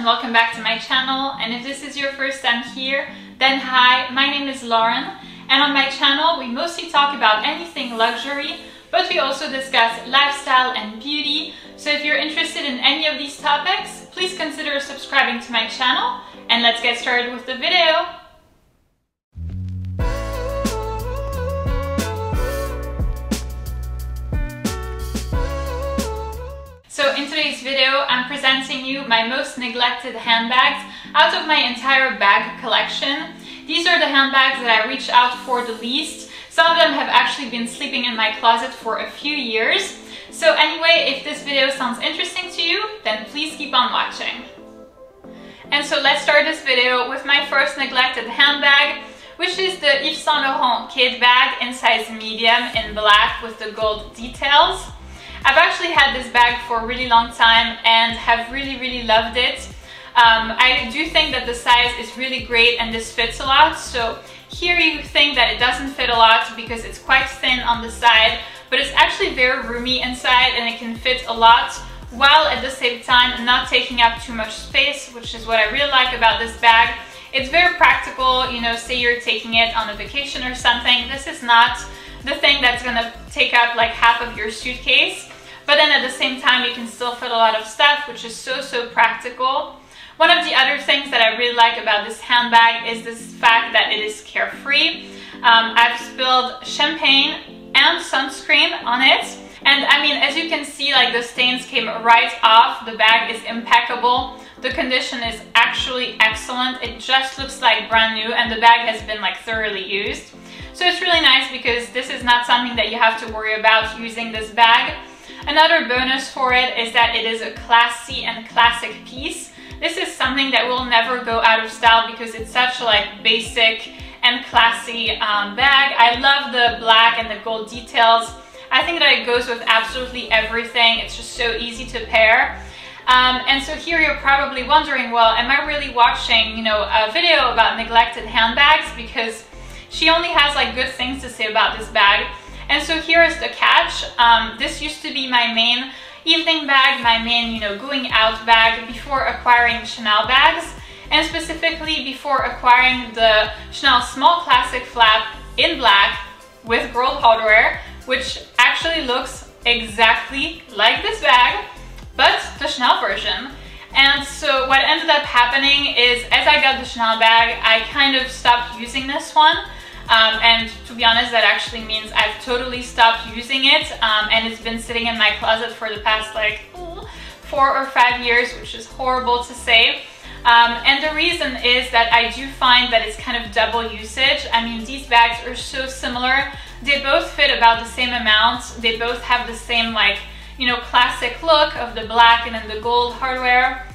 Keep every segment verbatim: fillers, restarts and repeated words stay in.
and welcome back to my channel. And if this is your first time here, then hi, my name is Lauren, and on my channel we mostly talk about anything luxury, but we also discuss lifestyle and beauty. So if you're interested in any of these topics, please consider subscribing to my channel, and let's get started with the video. So in today's video, I'm presenting you my most neglected handbags out of my entire bag collection. These are the handbags that I reached out for the least. Some of them have actually been sleeping in my closet for a few years. So anyway, if this video sounds interesting to you, then please keep on watching. And so let's start this video with my first neglected handbag, which is the Yves Saint Laurent kid bag in size medium in black with the gold details. I've actually had this bag for a really long time and have really, really loved it. Um, I do think that the size is really great and this fits a lot. So here you think that it doesn't fit a lot because it's quite thin on the side, but it's actually very roomy inside and it can fit a lot while at the same time not taking up too much space, which is what I really like about this bag. It's very practical, you know, say you're taking it on a vacation or something. This is not the thing that's gonna take up like half of your suitcase. But then at the same time, you can still fit a lot of stuff, which is so, so practical. One of the other things that I really like about this handbag is this fact that it is carefree. Um, I've spilled champagne and sunscreen on it. And I mean, as you can see, like the stains came right off. The bag is impeccable. The condition is actually excellent. It just looks like brand new and the bag has been like thoroughly used. So it's really nice because this is not something that you have to worry about using this bag. Another bonus for it is that it is a classy and classic piece. This is something that will never go out of style because it's such a like basic and classy um, bag. I love the black and the gold details. I think that it goes with absolutely everything. It's just so easy to pair. Um, and so here you're probably wondering, well, am I really watching, you know, a video about neglected handbags? Because she only has like good things to say about this bag. And so here is the catch. Um, this used to be my main evening bag, my main, you know, going out bag before acquiring Chanel bags, and specifically before acquiring the Chanel Small Classic Flap in black with gold hardware, which actually looks exactly like this bag, but the Chanel version. And so what ended up happening is, as I got the Chanel bag, I kind of stopped using this one. Um, and to be honest, that actually means I've totally stopped using it, um, and it's been sitting in my closet for the past like four or five years, which is horrible to say. Um, and the reason is that I do find that it's kind of double usage. I mean, these bags are so similar. They both fit about the same amount. They both have the same like, you know, classic look of the black and then the gold hardware.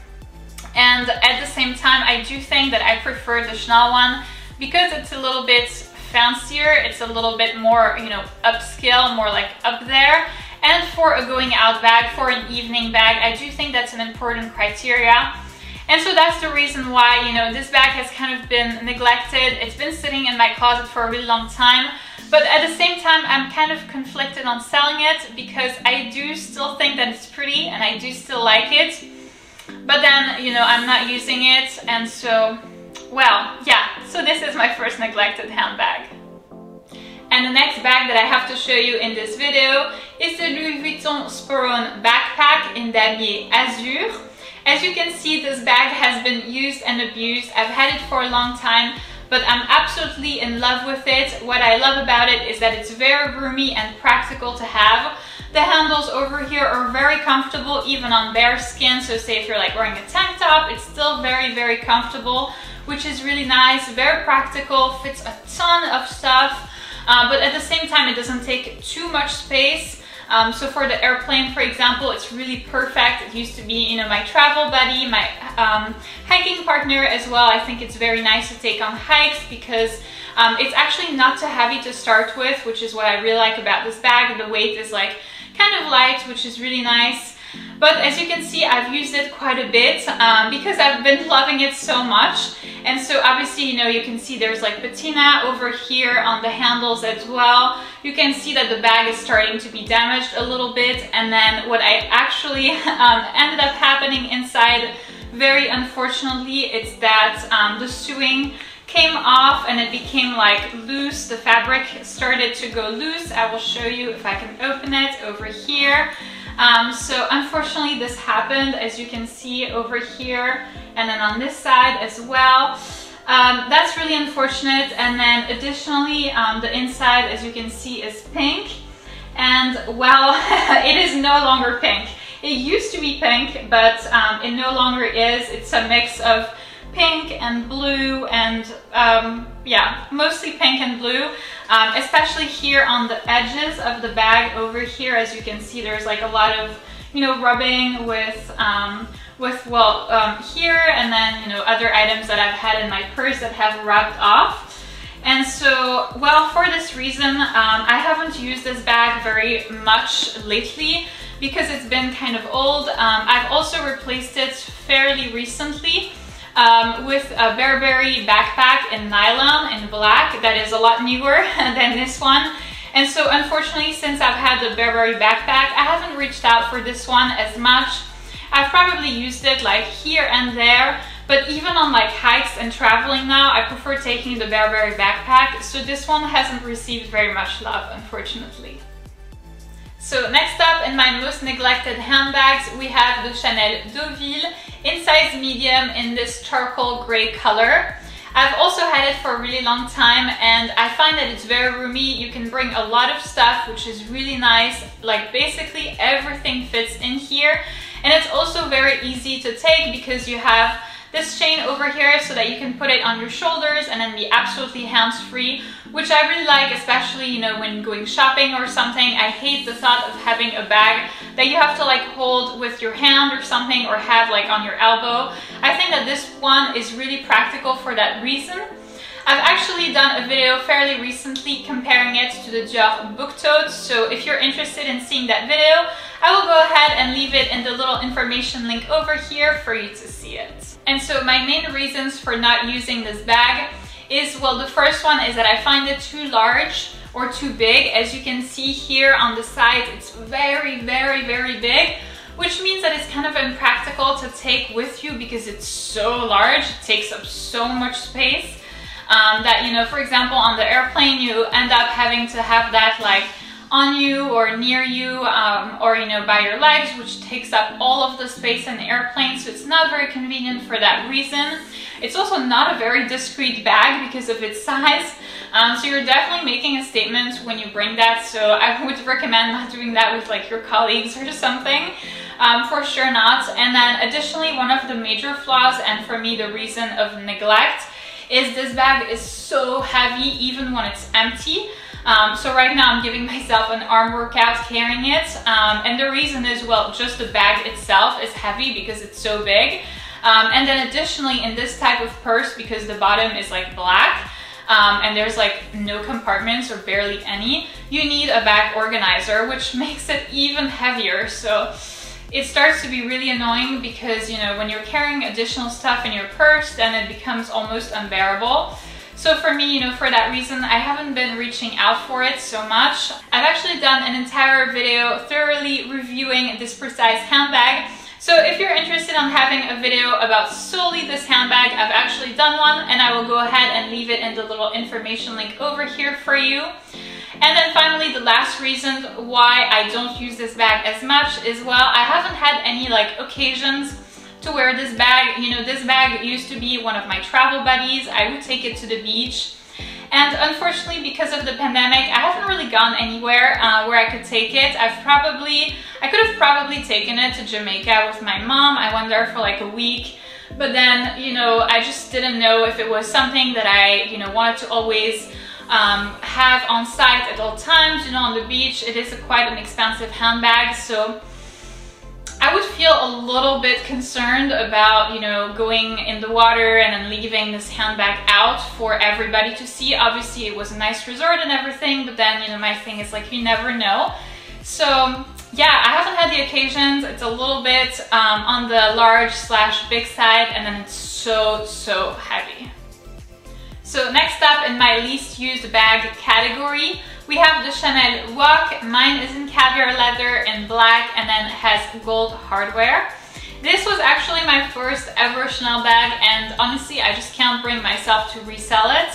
And at the same time, I do think that I prefer the Chanel one because it's a little bit fancier, it's a little bit more, you know, upscale, more like up there. And for a going out bag, for an evening bag, I do think that's an important criteria. And so that's the reason why, you know, this bag has kind of been neglected. It's been sitting in my closet for a really long time. But at the same time, I'm kind of conflicted on selling it because I do still think that it's pretty and I do still like it. But then, you know, I'm not using it, and so well, yeah, so this is my first neglected handbag. And the next bag that I have to show you in this video is the Louis Vuitton Sporone backpack in damier azur. As you can see, this bag has been used and abused. I've had it for a long time, but I'm absolutely in love with it. What I love about it is that it's very roomy and practical to have. The handles over here are very comfortable, even on bare skin. So say if you're like wearing a tank top, it's still very, very comfortable, which is really nice, very practical, fits a ton of stuff, uh, but at the same time it doesn't take too much space. Um, so for the airplane, for example, it's really perfect. It used to be, you know, my travel buddy, my um, hiking partner as well. I think it's very nice to take on hikes because um, it's actually not too heavy to start with, which is what I really like about this bag. The weight is like kind of light, which is really nice. But as you can see, I've used it quite a bit um, because I've been loving it so much. And so obviously, you know, you can see there's like patina over here on the handles as well. You can see that the bag is starting to be damaged a little bit. And then what I actually um, ended up happening inside very unfortunately, it's that um, the sewing came off and it became like loose. The fabric started to go loose. I will show you if I can open it over here. Um, so unfortunately this happened, as you can see over here, and then on this side as well. Um, that's really unfortunate. And then additionally, um, the inside, as you can see, is pink. And well, it is no longer pink. It used to be pink, but um, it no longer is. It's a mix of pink and blue, and um, yeah, mostly pink and blue, um, especially here on the edges of the bag over here. As you can see, there's like a lot of, you know, rubbing with, um, with well, um, here, and then, you know, other items that I've had in my purse that have rubbed off. And so, well, for this reason, um, I haven't used this bag very much lately because it's been kind of old. Um, I've also replaced it fairly recently Um, with a Burberry backpack in nylon in black that is a lot newer than this one. And so unfortunately, since I've had the Burberry backpack, I haven't reached out for this one as much. I've probably used it like here and there, but even on like hikes and traveling now, I prefer taking the Burberry backpack. So this one hasn't received very much love, unfortunately. So next up, in my most neglected handbags, we have the Chanel Deauville in size medium in this charcoal gray color. I've also had it for a really long time, and I find that it's very roomy. You can bring a lot of stuff, which is really nice. Like basically everything fits in here, and it's also very easy to take because you have this chain over here so that you can put it on your shoulders and then be absolutely hands-free, which I really like, especially, you know, when going shopping or something. I hate the thought of having a bag that you have to like hold with your hand or something, or have like on your elbow. I think that this one is really practical for that reason. I've actually done a video fairly recently comparing it to the Dior Book Tote, so if you're interested in seeing that video, I will go ahead and leave it in the little information link over here for you to see it. And so my main reasons for not using this bag is, well, the first one is that I find it too large or too big. As you can see here on the side, it's very, very, very big, which means that it's kind of impractical to take with you because it's so large. It takes up so much space um, that, you know, for example, on the airplane, you end up having to have that like on you or near you, um, or, you know, by your legs, which takes up all of the space in the airplane. So it's not very convenient for that reason. It's also not a very discreet bag because of its size. Um, so you're definitely making a statement when you bring that. So I would recommend not doing that with like your colleagues or something. Um, for sure not. And then additionally, one of the major flaws, and for me the reason of neglect, is this bag is so heavy even when it's empty. Um, so right now I'm giving myself an arm workout carrying it, um, and the reason is, well, just the bag itself is heavy because it's so big, um, and then additionally in this type of purse, because the bottom is like black, um, and there's like no compartments or barely any, you need a bag organizer, which makes it even heavier. So it starts to be really annoying because, you know, when you're carrying additional stuff in your purse, then it becomes almost unbearable. So for me, you know, for that reason, I haven't been reaching out for it so much. I've actually done an entire video thoroughly reviewing this precise handbag. So if you're interested in having a video about solely this handbag, I've actually done one, and I will go ahead and leave it in the little information link over here for you. And then finally, the last reason why I don't use this bag as much is, well, I haven't had any like occasions to wear this bag. You know, this bag used to be one of my travel buddies. I would take it to the beach. And unfortunately, because of the pandemic, I haven't really gone anywhere uh, where I could take it. I've probably, I could have probably taken it to Jamaica with my mom. I went there for like a week. But then, you know, I just didn't know if it was something that I, you know, wanted to always um, have on site at all times. You know, on the beach, it is a, quite an expensive handbag. So I would feel a little bit concerned about, you know, going in the water and then leaving this handbag out for everybody to see. Obviously, it was a nice resort and everything, but then, you know, my thing is like, you never know. So yeah, I haven't had the occasions. It's a little bit um, on the large slash big side, and then it's so, so heavy. So next up in my least used bag category, we have the Chanel Walk. Mine is in caviar leather in black and then has gold hardware. This was actually my first ever Chanel bag, and honestly, I just can't bring myself to resell it.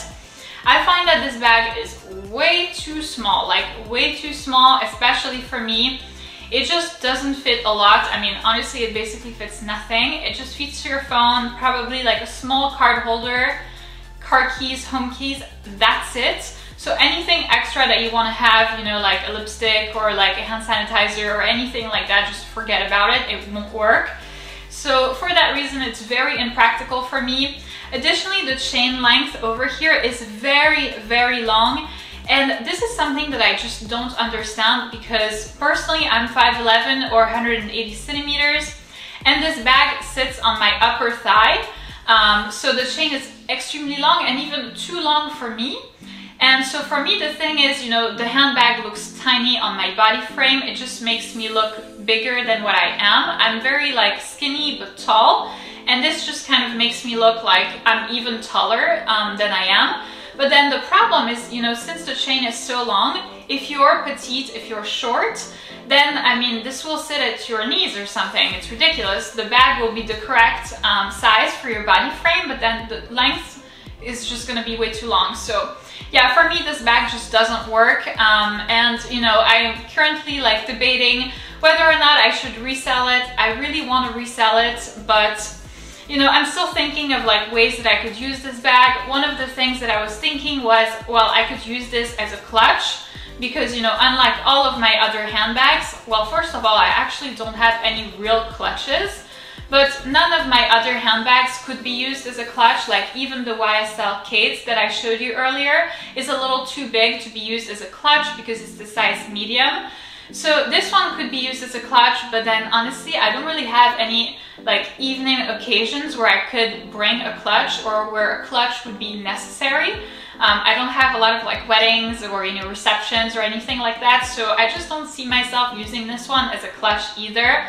I find that this bag is way too small, like way too small, especially for me. It just doesn't fit a lot. I mean, honestly, it basically fits nothing. It just fits your phone, probably like a small card holder, car keys, home keys, that's it. So anything extra that you want to have, you know, like a lipstick or like a hand sanitizer or anything like that, just forget about it. It won't work. So for that reason, it's very impractical for me. Additionally, the chain length over here is very, very long. And this is something that I just don't understand, because personally I'm five eleven or one hundred eighty centimeters, and this bag sits on my upper thigh. Um, so the chain is extremely long and even too long for me. And so for me, the thing is, you know, the handbag looks tiny on my body frame. It just makes me look bigger than what I am. I'm very like skinny but tall, and this just kind of makes me look like I'm even taller um, than I am. But then the problem is, you know, since the chain is so long, if you're petite, if you're short, then, I mean, this will sit at your knees or something. It's ridiculous. The bag will be the correct um, size for your body frame, but then the length is just gonna be way too long. So yeah, for me, this bag just doesn't work. Um, and, you know, I'm currently like debating whether or not I should resell it. I really want to resell it, but you know, I'm still thinking of like ways that I could use this bag. One of the things that I was thinking was, well, I could use this as a clutch, because, you know, unlike all of my other handbags, well, first of all, I actually don't have any real clutches, but none of my other handbags could be used as a clutch. Like even the Y S L Kate's that I showed you earlier is a little too big to be used as a clutch because it's the size medium. So this one could be used as a clutch, but then honestly, I don't really have any like evening occasions where I could bring a clutch or where a clutch would be necessary. Um, I don't have a lot of like weddings or, you know, receptions or anything like that. So I just don't see myself using this one as a clutch either.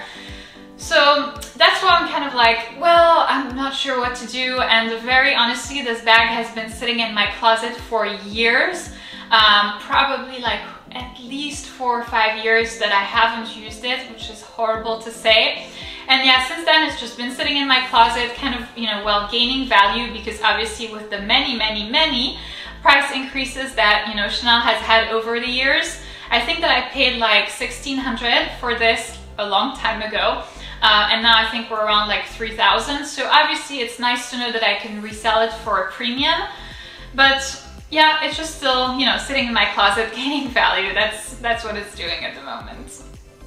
So that's why I'm kind of like, well, I'm not sure what to do. And very honestly, this bag has been sitting in my closet for years, um, probably like at least four or five years that I haven't used it, which is horrible to say. And yeah, since then it's just been sitting in my closet, kind of, you know, well, gaining value, because obviously with the many, many, many price increases that, you know, Chanel has had over the years, I think that I paid like sixteen hundred dollars for this a long time ago. Uh, and now I think we're around like three thousand. So obviously it's nice to know that I can resell it for a premium, but yeah, it's just still, you know, sitting in my closet gaining value. That's, that's what it's doing at the moment.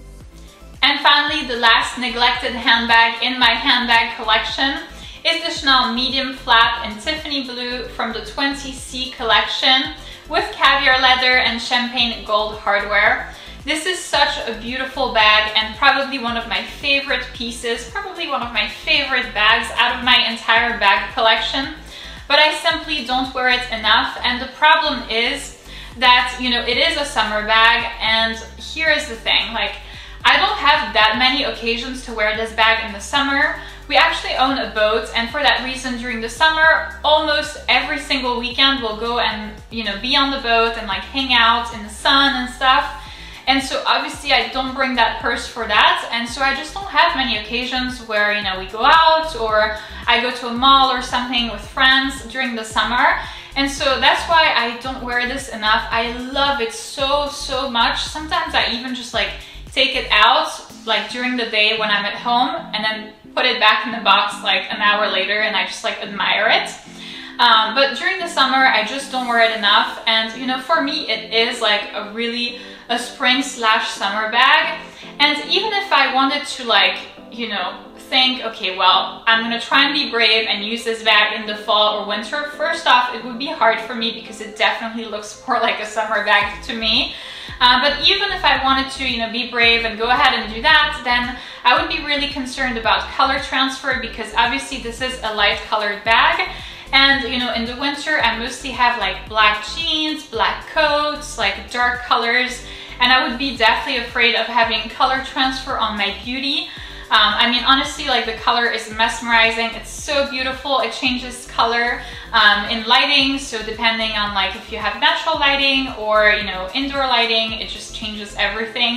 And finally, the last neglected handbag in my handbag collection is the Chanel medium flap in Tiffany blue from the twenty C collection with caviar leather and champagne gold hardware. This is such a beautiful bag and probably one of my favorite pieces, probably one of my favorite bags out of my entire bag collection. But I simply don't wear it enough, and the problem is that, you know, it is a summer bag, and here is the thing, like, I don't have that many occasions to wear this bag in the summer. We actually own a boat, and for that reason, during the summer, almost every single weekend we'll go and, you know, be on the boat and like hang out in the sun and stuff. And so obviously I don't bring that purse for that, and so I just don't have many occasions where, you know, we go out or I go to a mall or something with friends during the summer. And so that's why I don't wear this enough. I love it so, so much. Sometimes I even just like take it out like during the day when I'm at home and then put it back in the box like an hour later, and I just like admire it. Um, but during the summer, I just don't wear it enough. And, you know, for me, it is like a really a spring slash summer bag. And even if I wanted to like, you know, think, okay, well, I'm gonna try and be brave and use this bag in the fall or winter, first off, it would be hard for me because it definitely looks more like a summer bag to me. Uh, but even if I wanted to, you know, be brave and go ahead and do that, then I would be really concerned about color transfer, because obviously this is a light colored bag. And, you know, in the winter, I mostly have like black jeans, black coats, like dark colors. And I would be definitely afraid of having color transfer on my beauty. Um, I mean, honestly, like the color is mesmerizing. It's so beautiful. It changes color um, in lighting. So depending on like if you have natural lighting or, you know, indoor lighting, it just changes everything.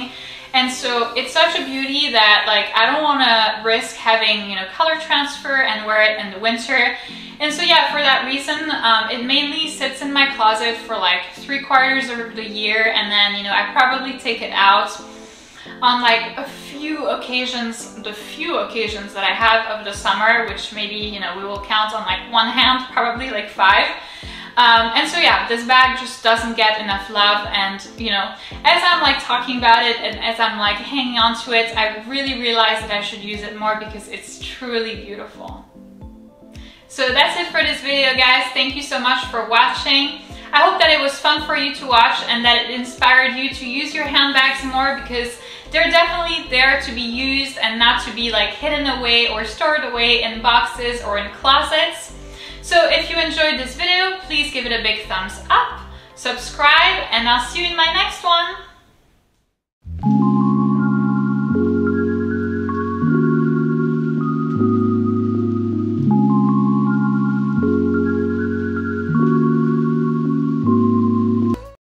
And so it's such a beauty that like I don't want to risk having, you know, color transfer and wear it in the winter. And so yeah, for that reason, um, it mainly sits in my closet for like three quarters of the year, and then, you know, I probably take it out on like a few occasions, the few occasions that I have of the summer, which maybe, you know, we will count on like one hand, probably like five. Um, and so yeah, this bag just doesn't get enough love, and you know, as I'm like talking about it and as I'm like hanging on to it, I really realize that I should use it more because it's truly beautiful. So that's it for this video, guys. Thank you so much for watching. I hope that it was fun for you to watch and that it inspired you to use your handbags more, because they're definitely there to be used and not to be like hidden away or stored away in boxes or in closets. So if you enjoyed this video, please give it a big thumbs up, subscribe, and I'll see you in my next one.